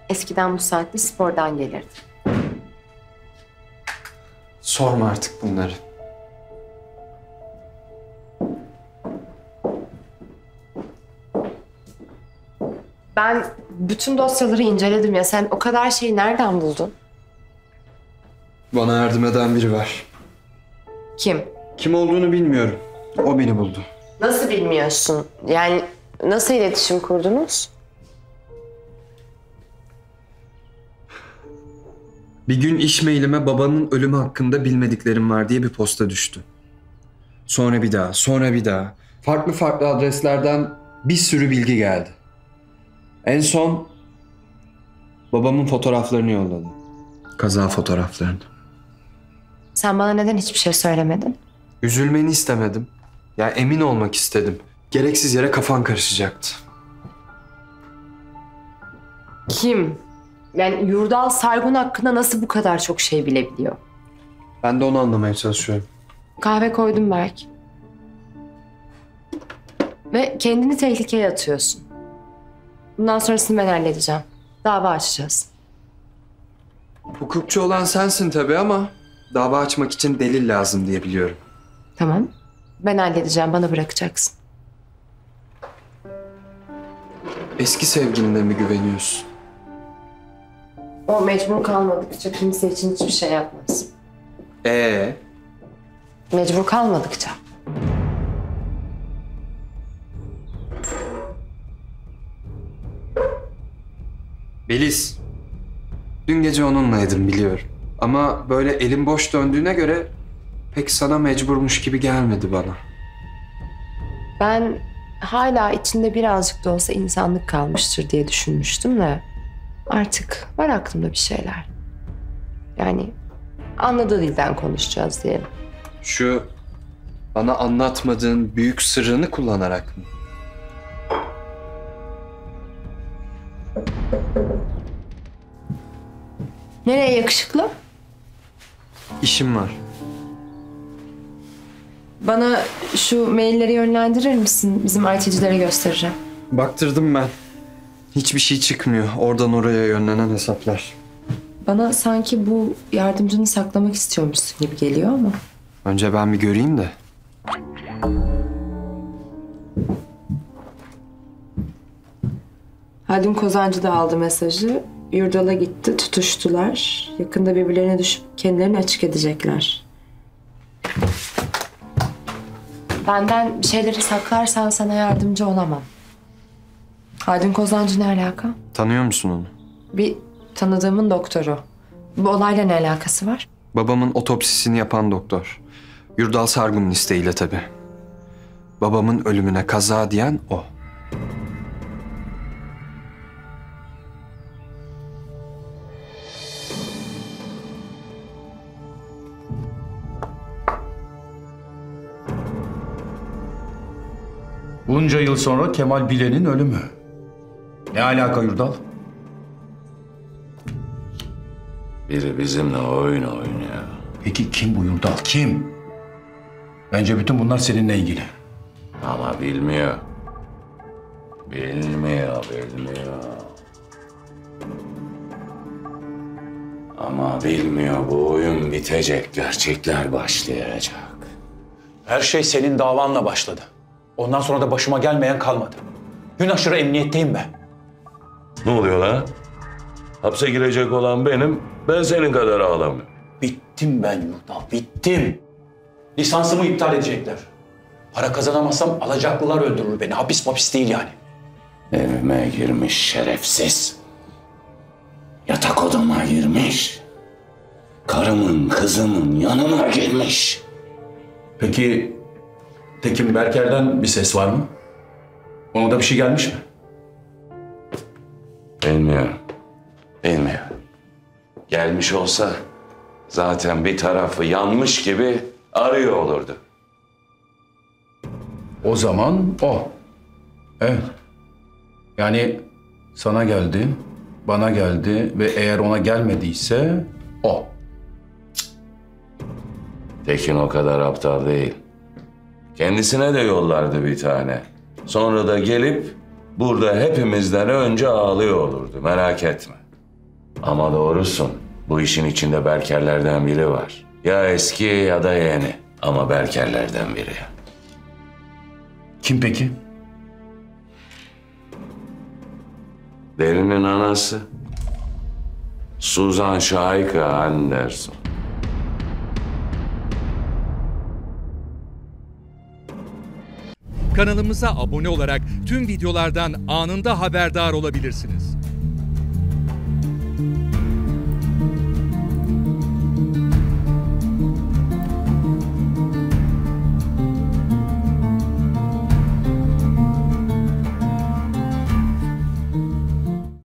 Eskiden bu saatte spordan gelirdi. Sorma artık bunları. Ben bütün dosyaları inceledim ya. Sen o kadar şeyi nereden buldun? Bana yardım eden biri var. Kim? Kim olduğunu bilmiyorum. O beni buldu. Nasıl bilmiyorsun? Yani nasıl iletişim kurdunuz? Bir gün iş mailime babanın ölümü hakkında bilmediklerim var diye bir posta düştü. Sonra bir daha, sonra bir daha. Farklı farklı adreslerden bir sürü bilgi geldi. En son babamın fotoğraflarını yolladı. Kaza fotoğraflarını. Sen bana neden hiçbir şey söylemedin? Üzülmeni istemedim. Ya emin olmak istedim. Gereksiz yere kafan karışacaktı. Kim? Yani Yurdal Sargun hakkında nasıl bu kadar çok şey bilebiliyor? Ben de onu anlamaya çalışıyorum. Kahve koydum Berk. Ve kendini tehlikeye atıyorsun. Bundan sonrasını ben halledeceğim. Dava açacağız. Hukukçu olan sensin tabii ama dava açmak için delil lazım diye biliyorum. Tamam. Ben halledeceğim. Bana bırakacaksın. Eski sevgiline mi güveniyorsun? O mecbur kalmadıkça kimse için hiçbir şey yapmaz. Mecbur kalmadıkça. Beliz. Dün gece onunlaydım biliyorum. Ama böyle elim boş döndüğüne göre pek sana mecburmuş gibi gelmedi bana. Ben hala içinde birazcık da olsa insanlık kalmıştır diye düşünmüştüm de artık var aklımda bir şeyler. Yani anladığı dilden konuşacağız diyelim. Şu bana anlatmadığın büyük sırrını kullanarak mı? Nereye yakışıklı? İşim var. Bana şu mailleri yönlendirir misin? Bizim IT'cilere göstereceğim. Baktırdım ben. Hiçbir şey çıkmıyor. Oradan oraya yönlenen hesaplar. Bana sanki bu yardımcını saklamak istiyormuşsun gibi geliyor ama. Önce ben bir göreyim de. Haldun Kozancı da aldı mesajı. Yurdal'a gitti, tutuştular. Yakında birbirlerine düşüp kendilerini açık edecekler. Benden bir şeyleri saklarsan sana yardımcı olamam. Haldun Kozancı ne alaka? Tanıyor musun onu? Bir tanıdığımın doktoru. Bu olayla ne alakası var? Babamın otopsisini yapan doktor. Yurdal Sargun'un isteğiyle tabii. Babamın ölümüne kaza diyen o. Bunca yıl sonra Kemal Bilen'in ölümü. Ne alaka Yurdal? Biri bizimle oyun oynuyor. Peki kim bu Yurdal? Kim? Bence bütün bunlar seninle ilgili. Ama bilmiyor. Bilmiyor. Ama bilmiyor, bu oyun bitecek, gerçekler başlayacak. Her şey senin davanla başladı. Ondan sonra da başıma gelmeyen kalmadı. Gün aşırı emniyetteyim ben. Ne oluyor lan? Hapse girecek olan benim, ben senin kadar ağlamıyorum. Bittim ben Yurdal, bittim. Lisansımı iptal edecekler. Para kazanamazsam alacaklılar öldürür beni. Hapis değil yani. Evime girmiş şerefsiz. Yatak odama girmiş. Karımın, kızımın yanına girmiş. Peki Tekin Berker'den bir ses var mı? Ona da bir şey gelmiş mi? Bilmiyorum. Gelmiş olsa zaten bir tarafı yanmış gibi arıyor olurdu. O zaman o. Evet. Yani sana geldi, bana geldi ve eğer ona gelmediyse o. Tekin o kadar aptal değil. Kendisine de yollardı bir tane. Sonra da gelip burada hepimizden önce ağlıyor olurdu. Merak etme. Ama doğrusun. Bu işin içinde Berkerlerden biri var. Ya eski ya da yeni. Ama Berkerlerden biri. Kim peki? Derin'in anası. Suzan Şahika Anderson. Kanalımıza abone olarak tüm videolardan anında haberdar olabilirsiniz.